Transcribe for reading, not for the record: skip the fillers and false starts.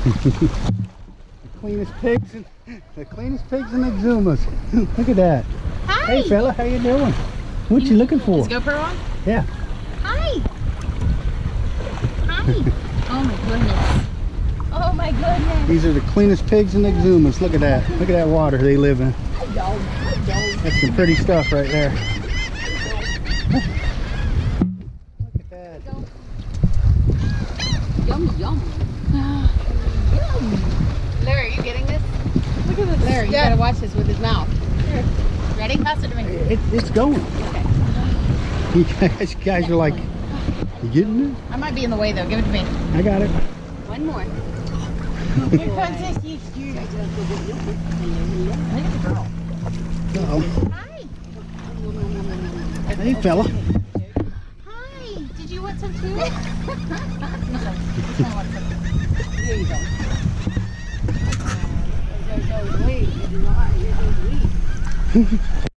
Cleanest pigs in Exumas. Look at that. Hi. Hey fella, how you doing? What you looking for? Is GoPro on? Yeah. Hi. Hi. Oh my goodness. Oh my goodness. These are the cleanest pigs in Exumas. Look at that. Look at that water they live in. That's some pretty stuff right there. Look at that. Yum yum. Larry, are you getting this? Look at this. Larry, you gotta watch this with his mouth. Here. Ready? Pass it to me. It's going. Okay. You guys are like, you getting it? I might be in the way though. Give it to me. I got it. One more. Here comes this huge. Uh-oh. Hi. Hey fella. Hi. Did you want some too? No. Here you go.